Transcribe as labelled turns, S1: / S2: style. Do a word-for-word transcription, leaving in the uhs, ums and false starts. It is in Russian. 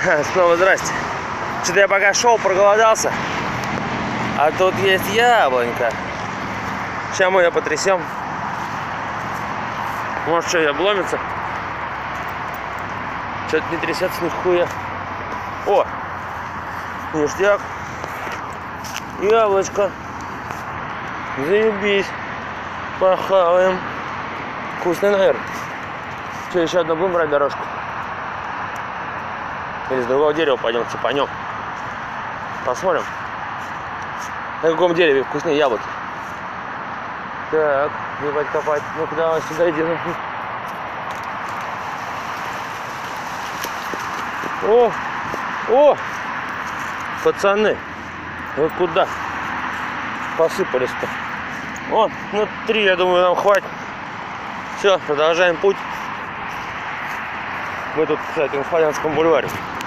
S1: Снова здрасте. Что-то я пока шел, проголодался. А тут есть яблонька. Сейчас мы ее потрясем. Может, что, и обломится? Что-то не трясется нихуя. О! Ништяк. Яблочко. Заебись. Похаваем. Вкусный, наверное. Что, еще одну будем брать дорожку? Или с другого дерева пойдем цепанем. Посмотрим. На каком дереве вкуснее яблоки. Так, ебать копать. Ну-ка давай сюда иди. О! О! Пацаны, вы куда посыпались-то? О, ну три, я думаю, нам хватит. Все, продолжаем путь. Мы тут, кстати, на Славянском бульваре.